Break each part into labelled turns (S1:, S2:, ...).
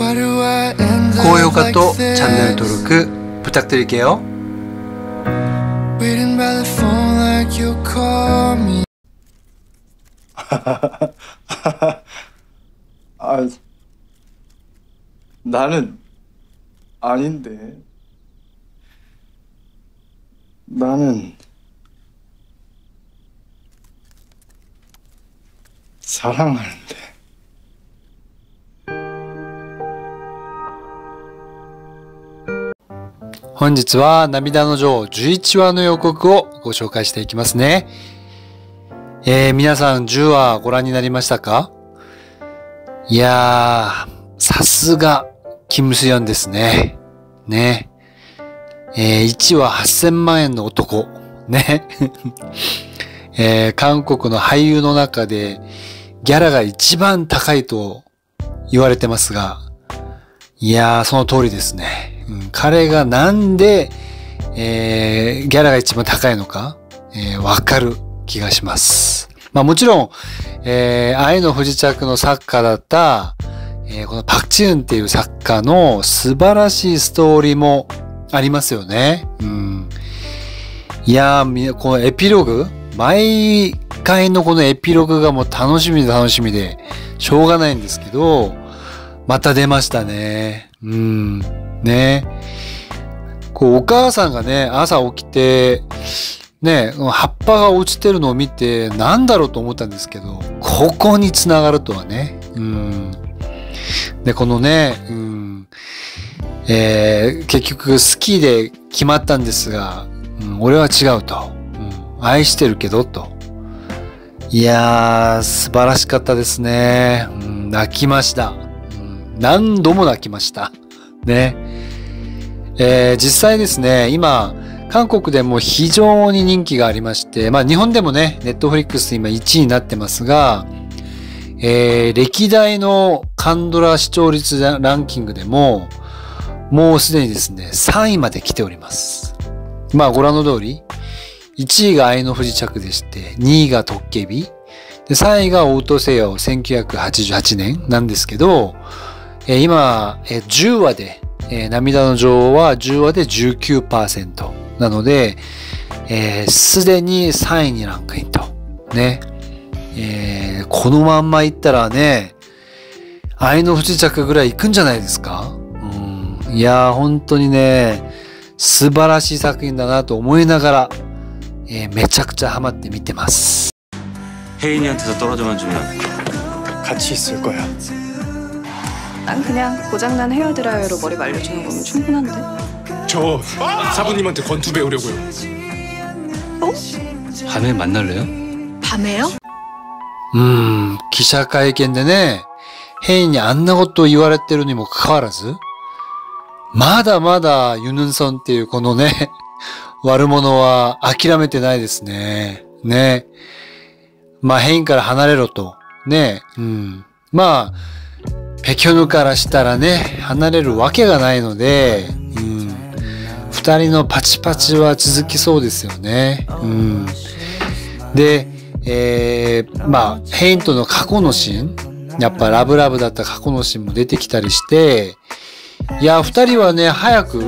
S1: 高評価とチャンネル登録부탁드릴게요。
S2: 아, 나는 아닌데. 나는 사랑하는데.
S1: 本日は涙の女王11話の予告をご紹介していきますね。皆さん10話ご覧になりましたか？いやー、さすがキムスヨンですね。ね。1話8000万円の男。ね。韓国の俳優の中でギャラが一番高いと言われてますが、いやー、その通りですね。彼がなんで、ギャラが一番高いのか、わかる気がします。まあもちろん、愛の不時着の作家だった、このパクチウンっていう作家の素晴らしいストーリーもありますよね。いやー、このエピローグ、毎回のこのエピローグがもう楽しみでしょうがないんですけど、また出ましたね。ね。こう、お母さんがね、朝起きて、ね、葉っぱが落ちてるのを見て、なんだろうと思ったんですけど、ここに繋がるとはね。で、このね、結局好きで決まったんですが、俺は違うと。愛してるけど、と。いやー、素晴らしかったですね。泣きました。何度も泣きました。ね。実際ですね、今、韓国でも非常に人気がありまして、まあ日本でもね、ネットフリックス今1位になってますが、歴代のカンドラ視聴率ランキングでも、もうすでにですね、3位まで来ております。まあご覧の通り、1位が愛の不時着でして、2位がトッケビ、で3位がオートセヨ1988年なんですけど、今、10話で、涙の女王は10話で 19% なので、すでに3位にランクインと。ね。このまんまいったらね、愛の不時着ぐらい行くんじゃないですか？いやー、本当にね、素晴らしい作品だなと思いながら、めちゃくちゃハマって見てます。
S3: 혜인이한테서 떨어져만 주면
S2: 같이 있을 거야.
S4: 난 그냥 고장난 헤어드라이어로 머리 말려주는 거면 충분한데.
S5: 저 사부님한테 권투 배우려고요.
S4: 어?
S3: 밤에 만날래요?
S4: 밤에요?
S1: 記者会見でね、ヘイにあんなことを言われてるにもかかわらず、まだまだユヌンソンっていうこのね、悪者は諦めてないですね。ね。まあヘインから離れろと。ね。まあ、ペキョヌからしたらね、離れるわけがないので、二人のパチパチは続きそうですよね。で、まあ、ヘインとの過去のシーン、やっぱラブラブだった過去のシーンも出てきたりして、いや、二人はね、早く、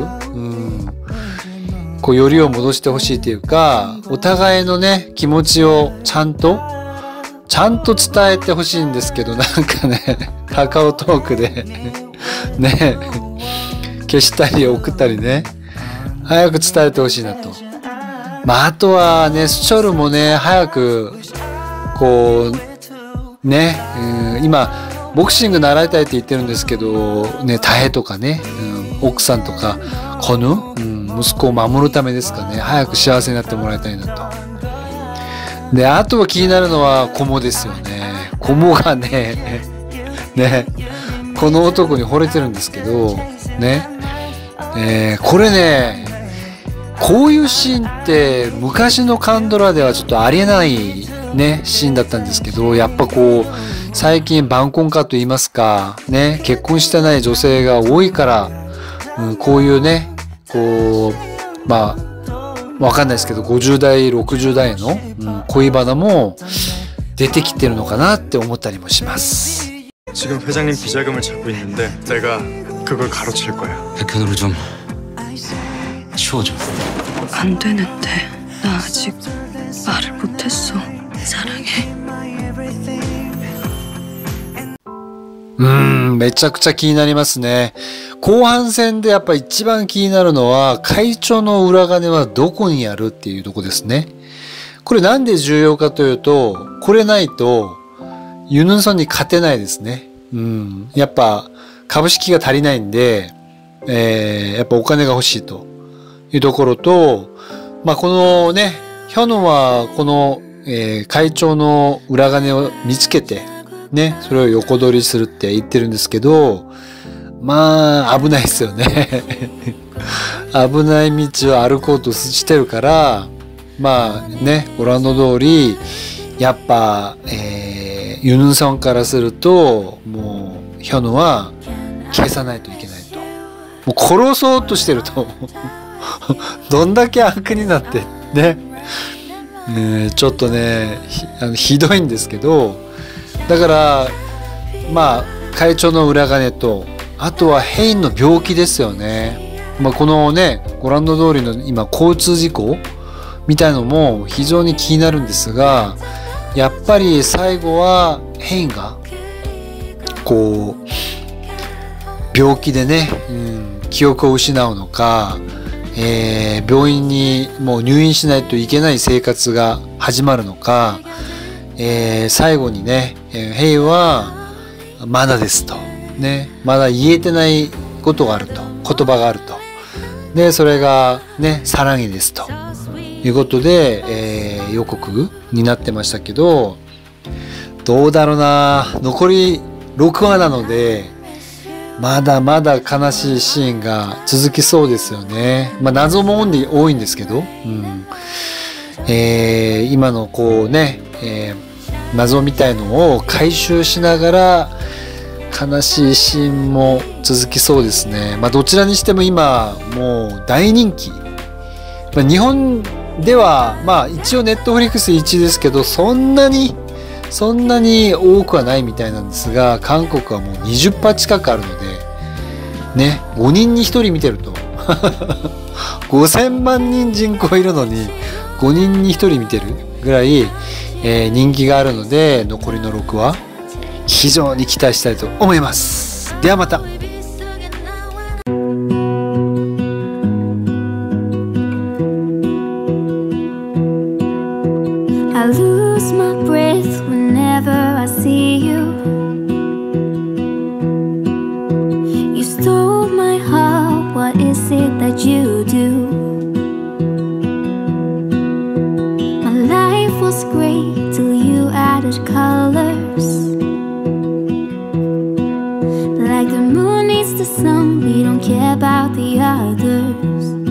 S1: こう、よりを戻してほしいというか、お互いのね、気持ちをちゃんと伝えてほしいんですけど、なんかね、カカオトークでね、消したり送ったりね、早く伝えてほしいなと。まあ、あとはね、スチョルもね、早く、こう、ね、今、ボクシング習いたいって言ってるんですけど、ね、タヘとかね、奥さんとか、コヌ、息子を守るためですかね、早く幸せになってもらいたいなと。で、あとは気になるのはコモですよね。コモがね、この男に惚れてるんですけど、ね、これね、こういうシーンって昔のカンドラではちょっとありえないね、シーンだったんですけど、やっぱこう、最近晩婚化と言いますか、ね、結婚してない女性が多いから、こういうね、こう、まあ、わかんないですけど、50代、60代の、恋バナも出てきてるのかなって思ったりもします。
S2: 지금 회장님 비자금을 찾고 있는데 내가 그걸 가로챌 거야.
S3: 백현으로 좀 치워줘.
S4: 안 되는데. 나 아직 말을 못했어. 사랑해.
S1: めちゃくちゃ気になりますね。後半戦でやっぱ一番気になるのは、会長の裏金はどこにあるっていうとこですね。これなんで重要かというと、これないと、ユヌンソンに勝てないですね。やっぱ株式が足りないんで、やっぱお金が欲しいというところと、このね、ヒョノはこの、会長の裏金を見つけて、ね、それを横取りするって言ってるんですけど、危ないですよね。危ない道を歩こうとしてるから、ね、ご覧の通り、やっぱ、ユヌンソンからすると、もう、ヒョノは消さないといけないと。もう殺そうとしてると。どんだけ悪になって、ね。ちょっとね、ひどいんですけど、だから、会長の裏金と、あとはヘインの病気ですよね。このね、ご覧の通りの今、交通事故みたいのも非常に気になるんですが、やっぱり最後はヘインが、こう、病気でね、記憶を失うのか、病院にもう入院しないといけない生活が始まるのか、最後にね、ヘイはまだですと。ね、まだ言えてないことがあると。言葉があると。で、それがね、サラギですと。いうことで、予告になってましたけど、どうだろうな。残り6話なので、まだまだ悲しいシーンが続きそうですよね。謎も多いんですけど、今のこうね、謎みたいのを回収しながら悲しいシーンも続きそうですね。どちらにしても今もう大人気。日本では一応ネットフリックス1位ですけど、そんなに多くはないみたいなんですが、韓国はもう20%近くあるので、ね、5人に1人見てると。5000万人人口いるのに、5人に1人見てるぐらい、人気があるので、残りの6話、非常に期待したいと思います。ではまた。
S6: I lose my breath whenever I see you. You stole my heart, what is it that you do? My life was great till you added colors. Like the moon needs the sun, we don't care about the others.